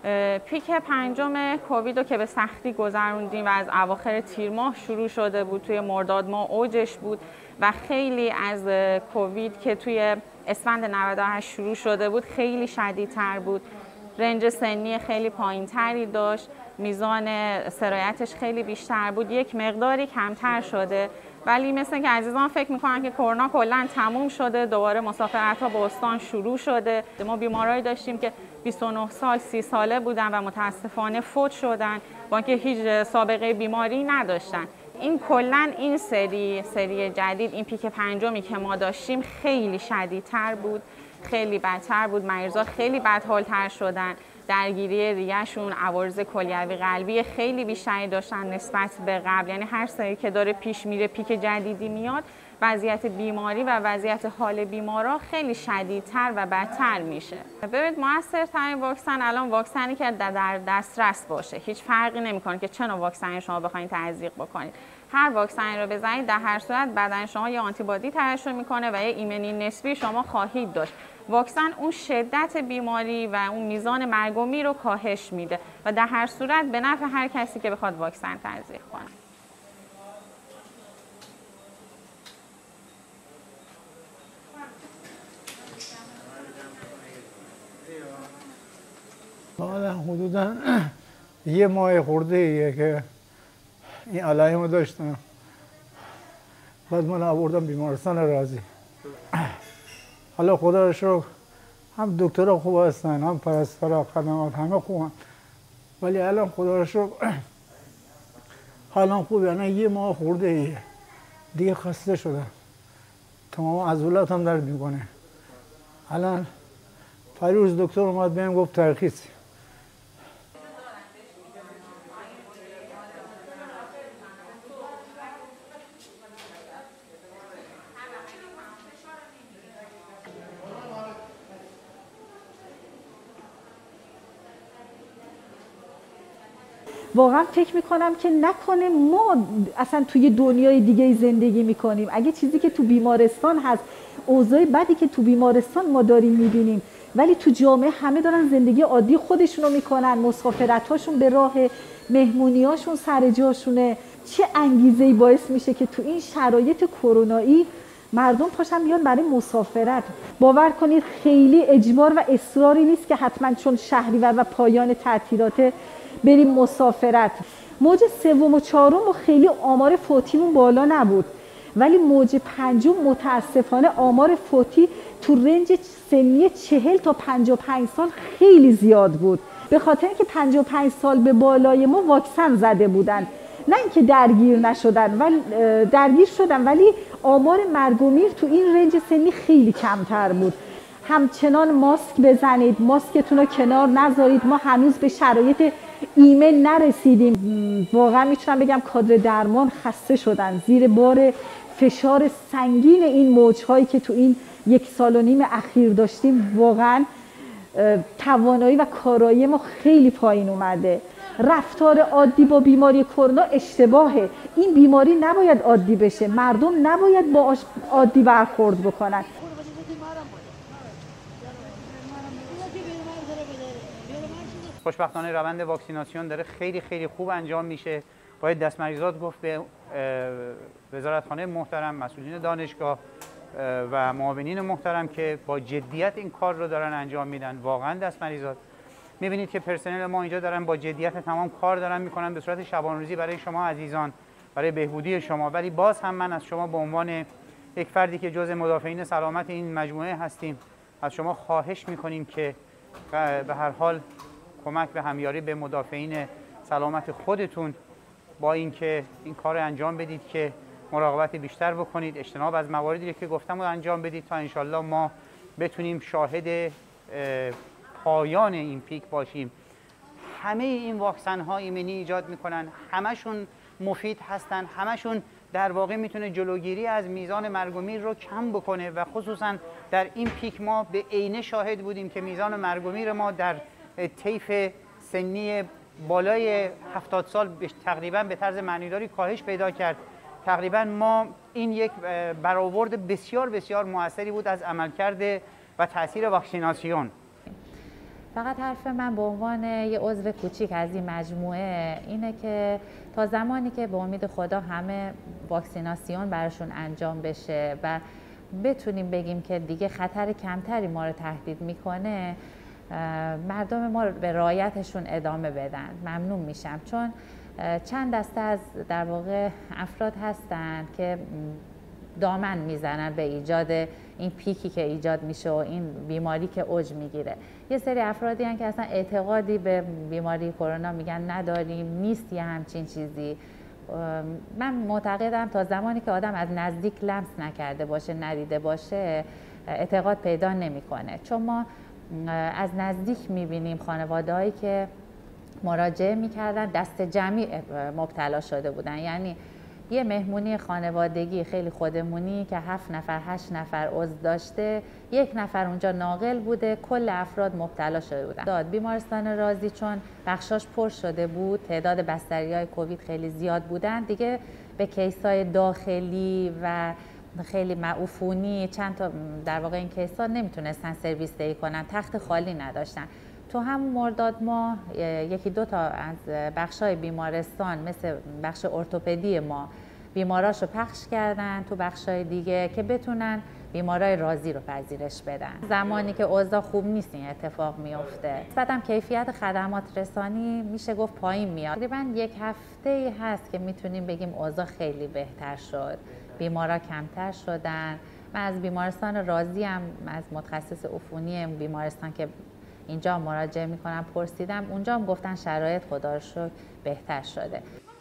پیک پنجم کووید رو که به سختی گذروندیم و از اواخر تیر ماه شروع شده بود، توی مرداد ماه اوجش بود و خیلی از کووید که توی اسفند 98 شروع شده بود خیلی شدیدتر بود. رنج سنی خیلی پایینتری داشت، میزان سرایتش خیلی بیشتر بود، یک مقداری کمتر شده، ولی مثل که عزیزان فکر میکنن که کرونا کلا تموم شده، دوباره مسافرت‌ها به استان شروع شده. ما بیمارایی داشتیم که 29 سال 30 ساله بودن و متاسفانه فوت شدن با اینکه هیچ سابقه بیماری نداشتن. این کلا این سری جدید، این پیک پنجمی که ما داشتیم خیلی شدیدتر بود، خیلی بدتر بود، مریضا خیلی بدحال‌تر شدن، درگیری ریه‌شون، عوارض کلیوی قلبی خیلی بیشتری داشتن نسبت به قبل. یعنی هر سری که داره پیش میره پیک جدیدی میاد، وضعیت بیماری و وضعیت حال بیمارا خیلی شدیدتر و بدتر میشه. ببینید موثرترین واکسن الان واکسنی که در دسترس باشه، هیچ فرقی نمیکنه که چه نوع واکسنی شما بخواید تزریق بکنید. هر واکسنی رو بزنید در هر صورت بدن شما یه آنتیبادی ترشح میکنه و یه ایمنی نسبی شما خواهید داشت. واکسن اون شدت بیماری و اون میزان مرگ و میر رو کاهش میده و در هر صورت به نفع هر کسی که بخواد واکسن تزریق کنه. حالا حدودا یه ماه خورده ایه که این علائمو داشتم. بعد من آوردم بیمارستان رازی. حالا خدا رو شکر هم دکترها خوب هستن، هم پرستارا، خدمات همه خوبن، ولی الان خدا رو شکر حالا خوبه. الان یه ماه خورده ایه دیگه خسته شدم، تمام عضلاتم درد میکنه. الان پریروز دکتر اومد بهم گفت ترخیص. واقعا فکر میکنم که نکنه ما اصلا توی دنیای دیگه زندگی میکنیم. اگه چیزی که تو بیمارستان هست، اوضاع بدی که تو بیمارستان ما داریم میبینیم، ولی تو جامعه همه دارن زندگی عادی خودشونو میکنن، مسافرتاشون به راه، مهمونیاشون سر جاشونه. چه انگیزه‌ای باعث میشه که تو این شرایط کرونایی مردم پاشن بیان برای مسافرت؟ باور کنید خیلی اجبار و اصراری نیست که حتما چون شهریور و پایان تعطیلات بریم مسافرت. موج سوم و چهارم و خیلی آمار فوتیمون بالا نبود، ولی موج پنجم متاسفانه آمار فوتی تو رنج سنی 40 تا 55 سال خیلی زیاد بود، به خاطر اینکه 55 سال به بالای ما واکسن زده بودن، نه اینکه درگیر نشدن ولی درگیر شدن، ولی آمار مرگ و میر تو این رنج سنی خیلی کمتر بود. همچنان ماسک بزنید، ماسکتون رو کنار نذارید. ما هنوز به شرایط ایمن نرسیدیم. واقعا میتونم بگم کادر درمان خسته شدن زیر بار فشار سنگین این موجهایی که تو این 1.5 سال اخیر داشتیم. واقعا توانایی و کارایی ما خیلی پایین اومده. رفتار عادی با بیماری کرونا اشتباهه. این بیماری نباید عادی بشه، مردم نباید با عادی برخورد بکنن. خوشبختانه روند واکسیناسیون داره خیلی خوب انجام میشه. باید دستمریزات گفت به وزارتخانه محترم، مسئولین دانشگاه و معاونین محترم که با جدیت این کار رو دارن انجام میدن. واقعا دستمریزات میبینید که پرسنل ما اینجا دارن با جدیت تمام کار دارن میکنن به صورت شبانه‌روزی برای شما عزیزان، برای بهبودی شما. ولی باز هم من از شما به عنوان یک فردی که جزء مدافعین سلامت این مجموعه هستیم از شما خواهش میکنیم که به هر حال کمک به همیاری به مدافعین سلامت خودتون با اینکه این کار رو انجام بدید که مراقبت بیشتر بکنید، اجتناب از مواردی که گفتم رو انجام بدید تا انشالله ما بتونیم شاهد پایان این پیک باشیم. همه این واکسن ها ایمنی ایجاد میکنن، همشون مفید هستن، همشون در واقع میتونه جلوگیری از میزان مرگ و میر رو کم بکنه و خصوصا در این پیک ما به عینه شاهد بودیم که میزان مرگ و میر ما در طیف سنی بالای 70 سال تقریبا به طرز معنیداری کاهش پیدا کرد. تقریبا ما این یک برآورد بسیار موثری بود از عملکرد و تاثیر واکسیناسیون. فقط حرف من به عنوان یه عضو کوچیک از این مجموعه اینه که تا زمانی که به امید خدا همه واکسیناسیون براشون انجام بشه و بتونیم بگیم که دیگه خطر کمتری ما رو تهدید میکنه، مردم ما به رعایتشون ادامه بدن. ممنون میشم، چون چند دسته از در واقع افراد هستن که دامن میزنن به ایجاد این پیکی که ایجاد میشه و این بیماری که اوج میگیره. یه سری افرادی هستن که اصلا اعتقادی به بیماری کرونا میگن نداریم، نیست یه همچین چیزی. من معتقدم تا زمانی که آدم از نزدیک لمس نکرده باشه، ندیده باشه، اعتقاد پیدا نمیکنه. چون ما از نزدیک میبینیم خانواده‌هایی که مراجعه میکردن دست جمعی مبتلا شده بودن. یعنی یه مهمونی خانوادگی خیلی خودمونی که 7 نفر 8 نفر عضو داشته، 1 نفر اونجا ناقل بوده، کل افراد مبتلا شده بودن. بیمارستان رازی چون بخشاش پر شده بود، تعداد بستری‌های کووید خیلی زیاد بودن، دیگه به کیس‌های داخلی و خیلی عفونی چند تا در واقع این کیس‌ها نمیتونستن سرویس دهی کنن، تخت خالی نداشتن. تو همون مرداد ما 1-2 تا از بخش‌های بیمارستان مثل بخش ارتوپدی ما بیماراشو پخش کردن تو بخش‌های دیگه که بتونن بیمارای رازی رو پذیرش بدن. زمانی که اوضاع خوب نیست این اتفاق میفته. بعدم کیفیت خدمات رسانی میشه گفت پایین میاد. تقریباً 1 هفته‌ای هست که میتونیم بگیم اوضاع خیلی بهتر شد. بیمارا کمتر شدن. من از بیمارستان رازی هم از متخصص عفونی بیمارستان که اینجا مراجعه میکنم پرسیدم، اونجا هم گفتن شرایط خدا رو شکر بهتر شده.